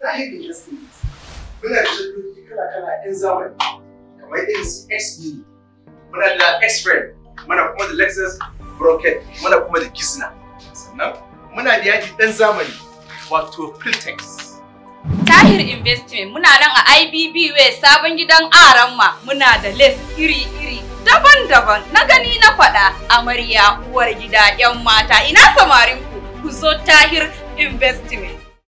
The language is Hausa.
Tahir Investment. Muna da shaddoji kala-kala 'yan zamani, kamar irin su XB, muna da X-Frame, muna kuma da Lexus Brocket, muna kuma da Gizna. Sannan muna da yaji ɗan zamani, wato Filtex. Tahir Investment muna nan a IBB Way sabon gidan Aramma, muna da lace iri-iri daban-daban na gani na faɗa amarya uwar gida 'yan mata ina samarin ku zo Tahir Investment.